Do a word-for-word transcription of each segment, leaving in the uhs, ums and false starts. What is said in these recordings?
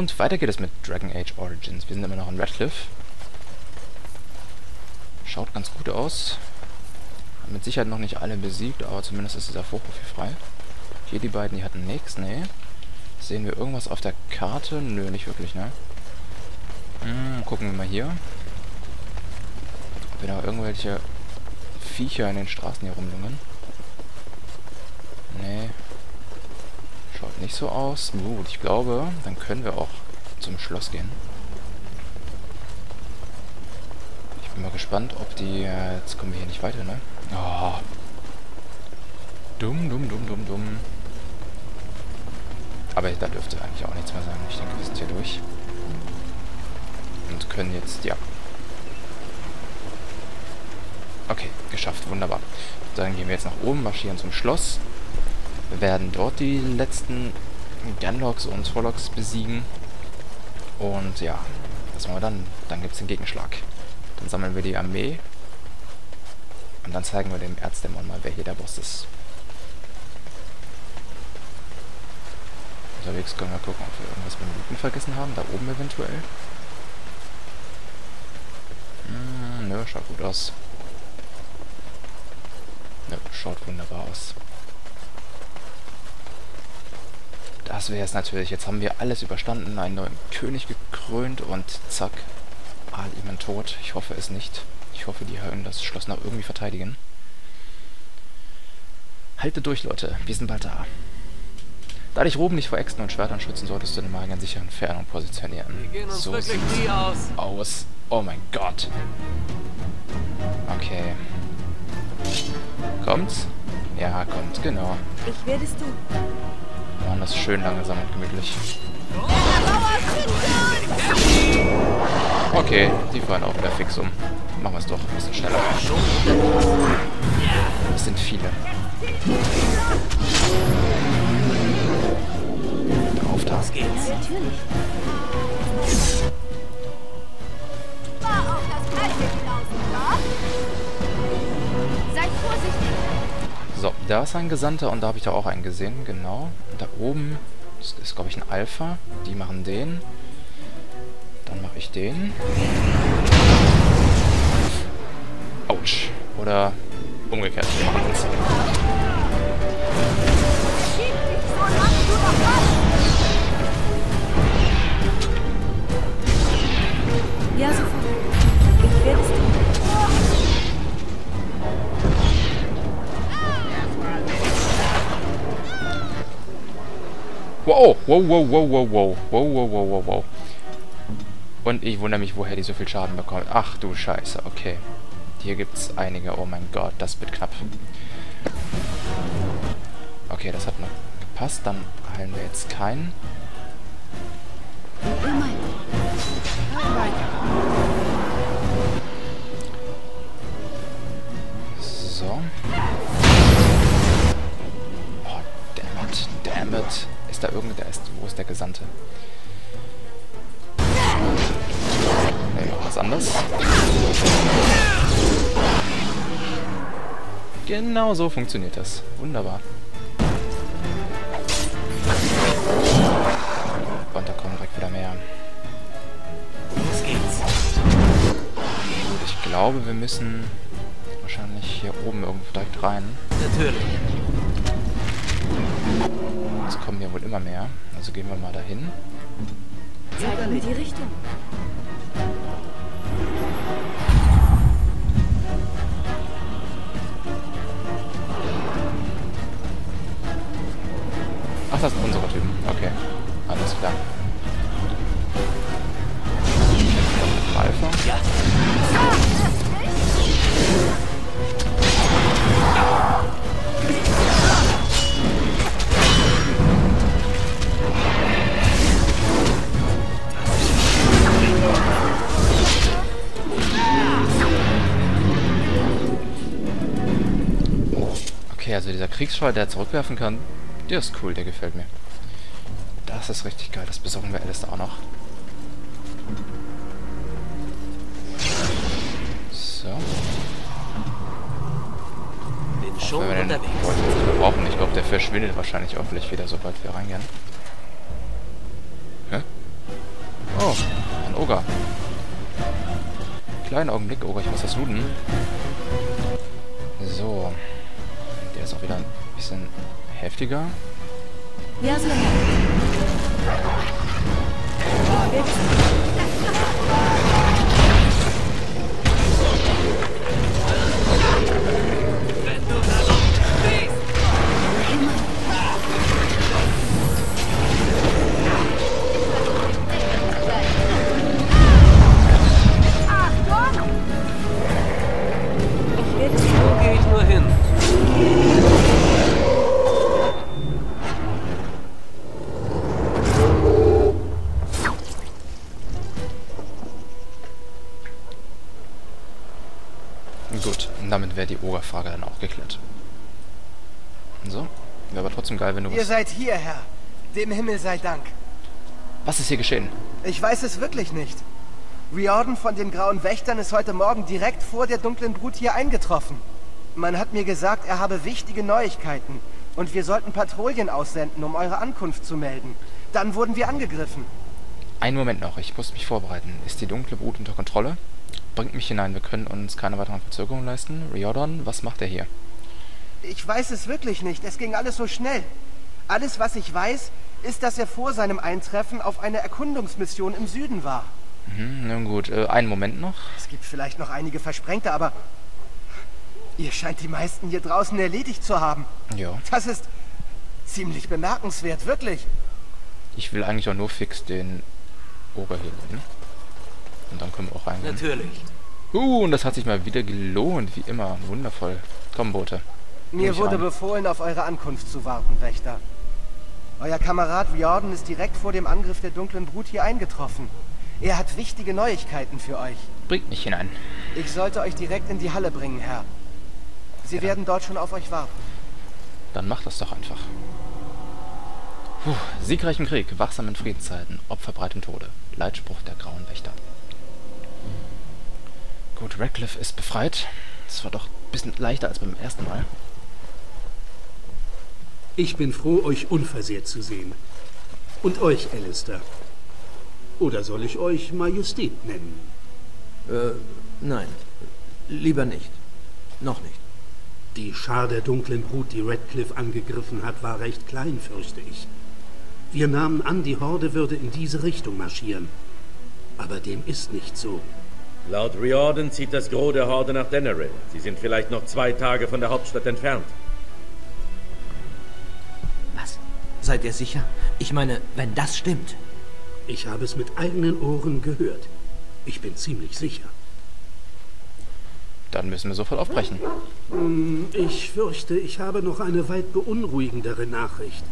Und weiter geht es mit Dragon Age Origins. Wir sind immer noch in Redcliffe. Schaut ganz gut aus. Haben mit Sicherheit noch nicht alle besiegt, aber zumindest ist dieser Vorhof hier frei. Hier die beiden, die hatten nichts, nee. Sehen wir irgendwas auf der Karte? Nö, nicht wirklich, ne? Hm, gucken wir mal hier. Ob wir da irgendwelche Viecher in den Straßen hier rumlungern. Nee. Schaut nicht so aus. Gut, ich glaube, dann können wir auch zum Schloss gehen. Ich bin mal gespannt, ob die... Äh, jetzt kommen wir hier nicht weiter, ne? Oh. Dumm, dumm, dumm, dumm, dumm. Aber da dürfte eigentlich auch nichts mehr sein. Ich denke, wir sind hier durch. Und können jetzt... Ja. Okay, geschafft. Wunderbar. Dann gehen wir jetzt nach oben, marschieren zum Schloss. Wir werden dort die letzten Gunlocks und Warlocks besiegen. Und ja, das machen wir dann. Dann gibt es den Gegenschlag. Dann sammeln wir die Armee. Und dann zeigen wir dem Erzdämon mal, wer hier der Boss ist. Unterwegs können wir gucken, ob wir irgendwas beim Looten vergessen haben. Da oben eventuell. Hm, nö, schaut gut aus. Nö, schaut wunderbar aus. Das wäre es natürlich. Jetzt haben wir alles überstanden, einen neuen König gekrönt und zack, Al-Iman tot. Ich hoffe es nicht. Ich hoffe, die können das Schloss noch irgendwie verteidigen. Haltet durch, Leute. Wir sind bald da. Da dich Roben nicht vor Äxten und Schwertern schützen, solltest du den Magier in sicheren Entfernung positionieren. Wir gehen uns So wirklich sieht's nie aus. aus. Oh mein Gott. Okay. Kommt's? Ja, kommt, genau. Ich werde es tun. Wir machen das schön langsam und gemütlich. Okay, die fallen auch wieder fix um. Machen wir es doch ein bisschen schneller. Das sind viele. Drauf da. Was geht's? Natürlich. War auf das Kalte gelaufen, ja? Seid vorsichtig. So, da ist ein Gesandter und da habe ich da auch einen gesehen, genau. Und da oben ist, ist glaube ich, ein Alpha. Die machen den. Dann mache ich den. Autsch. Oder umgekehrt. Wir machen uns. Ja, sofort. Ich werde es tun. Wow, wow, wow, wow, wow, wow, wow, wow, wow, wow, wow. Und ich wundere mich, woher die so viel Schaden bekommen. Ach du Scheiße, okay. Hier gibt's einige, oh mein Gott, das wird knapp. Okay, das hat noch gepasst, dann heilen wir jetzt keinen. So. Oh, damn it, damn it. Ist da irgendein, ist, wo ist der Gesandte? Ne, noch was anderes. Genau so funktioniert das. Wunderbar. Und da kommen direkt wieder mehr. Los geht's. Gut, ich glaube, wir müssen wahrscheinlich hier oben irgendwo direkt rein. Natürlich. Es kommen hier wohl immer mehr. Also gehen wir mal dahin. Zeig mir die Richtung. Ach, das sind unsere Typen. Okay. Alles klar. Alpha. Ja. Okay, also dieser Kriegsschrei, der zurückwerfen kann, der ist cool, der gefällt mir. Das ist richtig geil, das besorgen wir alles auch noch. So. Bin schon Wenn wir den unterwegs. Wolf brauchen, ich glaube, der verschwindet wahrscheinlich auch gleich wieder, sobald wir reingehen. Hä? Oger. Kleinen Augenblick, Oger, ich muss das looten. So. Der ist auch wieder ein bisschen heftiger. Ja, so. Wo gehe ich nur hin? Gut, und damit wäre die Ogerfrage dann auch geklärt. So, wäre aber trotzdem geil, wenn du Ihr was... seid hier, Herr. Dem Himmel sei Dank. Was ist hier geschehen? Ich weiß es wirklich nicht. Riordan von den Grauen Wächtern ist heute Morgen direkt vor der dunklen Brut hier eingetroffen. Man hat mir gesagt, er habe wichtige Neuigkeiten und wir sollten Patrouillen aussenden, um eure Ankunft zu melden. Dann wurden wir angegriffen. Einen Moment noch, ich muss mich vorbereiten. Ist die dunkle Brut unter Kontrolle? Bringt mich hinein, wir können uns keine weiteren Verzögerungen leisten. Riordan, was macht er hier? Ich weiß es wirklich nicht. Es ging alles so schnell. Alles, was ich weiß, ist, dass er vor seinem Eintreffen auf einer Erkundungsmission im Süden war. Mhm, nun gut, äh, einen Moment noch. Es gibt vielleicht noch einige Versprengte, aber ihr scheint die meisten hier draußen erledigt zu haben. Ja. Das ist ziemlich bemerkenswert, wirklich. Ich will eigentlich auch nur fix den Oger hier looten. Und dann können wir auch reingehen. Natürlich. Uh, und das hat sich mal wieder gelohnt, wie immer. Wundervoll. Komm, Boote. Mir Ich wurde an. befohlen, auf eure Ankunft zu warten, Wächter. Euer Kamerad Riordan ist direkt vor dem Angriff der dunklen Brut hier eingetroffen. Er hat wichtige Neuigkeiten für euch. Bringt mich hinein. Ich sollte euch direkt in die Halle bringen, Herr. Sie Ja. werden dort schon auf euch warten. Dann macht das doch einfach. Puh, siegreich im Krieg, wachsam in Friedenszeiten, Opfer breit im Tode. Leitspruch der Grauen Wächter. Gut, Radcliffe ist befreit. Das war doch ein bisschen leichter als beim ersten Mal. Ich bin froh, euch unversehrt zu sehen. Und euch, Alistair. Oder soll ich euch Majestät nennen? Äh, nein. Lieber nicht. Noch nicht. Die Schar der dunklen Brut, die Radcliffe angegriffen hat, war recht klein, fürchte ich. Wir nahmen an, die Horde würde in diese Richtung marschieren. Aber dem ist nicht so. Laut Riordan zieht das Gros der Horde nach Denerim. Sie sind vielleicht noch zwei Tage von der Hauptstadt entfernt. Was? Seid ihr sicher? Ich meine, wenn das stimmt. Ich habe es mit eigenen Ohren gehört. Ich bin ziemlich sicher. Dann müssen wir sofort aufbrechen. Ich fürchte, ich habe noch eine weit beunruhigendere Nachricht.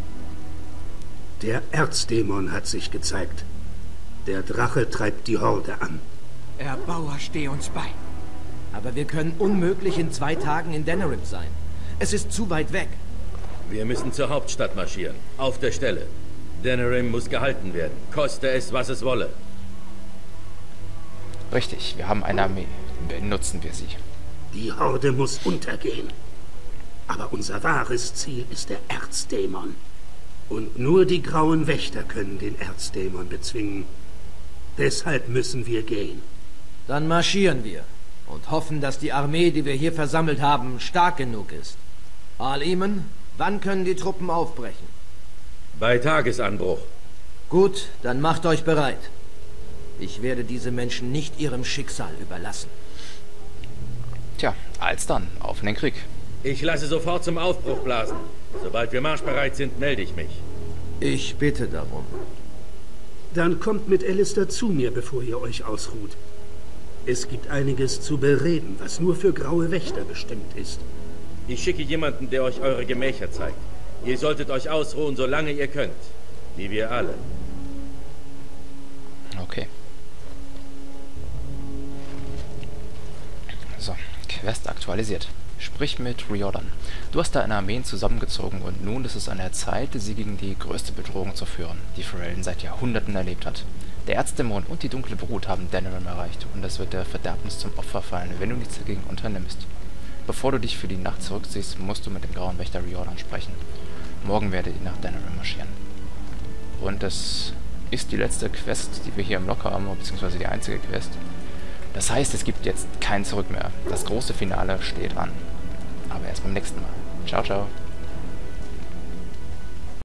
Der Erzdämon hat sich gezeigt. Der Drache treibt die Horde an. Erbauer, steh uns bei. Aber wir können unmöglich in zwei Tagen in Denerim sein. Es ist zu weit weg. Wir müssen zur Hauptstadt marschieren. Auf der Stelle. Denerim muss gehalten werden. Koste es, was es wolle. Richtig, wir haben eine Armee. Benutzen wir sie. Die Horde muss untergehen. Aber unser wahres Ziel ist der Erzdämon. Und nur die Grauen Wächter können den Erzdämon bezwingen. Deshalb müssen wir gehen. Dann marschieren wir und hoffen, dass die Armee, die wir hier versammelt haben, stark genug ist. Al-Iman, wann können die Truppen aufbrechen? Bei Tagesanbruch. Gut, dann macht euch bereit. Ich werde diese Menschen nicht ihrem Schicksal überlassen. Tja, als dann, auf in den Krieg. Ich lasse sofort zum Aufbruch blasen. Sobald wir marschbereit sind, melde ich mich. Ich bitte darum. Dann kommt mit Alistair zu mir, bevor ihr euch ausruht. Es gibt einiges zu bereden, was nur für Graue Wächter bestimmt ist. Ich schicke jemanden, der euch eure Gemächer zeigt. Ihr solltet euch ausruhen, solange ihr könnt. Wie wir alle. Okay. So, Quest aktualisiert. Sprich mit Riordan. Du hast deine Armeen zusammengezogen und nun ist es an der Zeit, sie gegen die größte Bedrohung zu führen, die Ferelden seit Jahrhunderten erlebt hat. Der Erzdämon und die dunkle Brut haben Denerim erreicht und es wird der Verderbnis zum Opfer fallen, wenn du nichts dagegen unternimmst. Bevor du dich für die Nacht zurückziehst, musst du mit dem Grauen Wächter Riordan sprechen. Morgen werdet ihr nach Denerim marschieren. Und es ist die letzte Quest, die wir hier im Log haben, beziehungsweise die einzige Quest. Das heißt, es gibt jetzt kein Zurück mehr. Das große Finale steht an. Aber erst beim nächsten Mal. Ciao, ciao.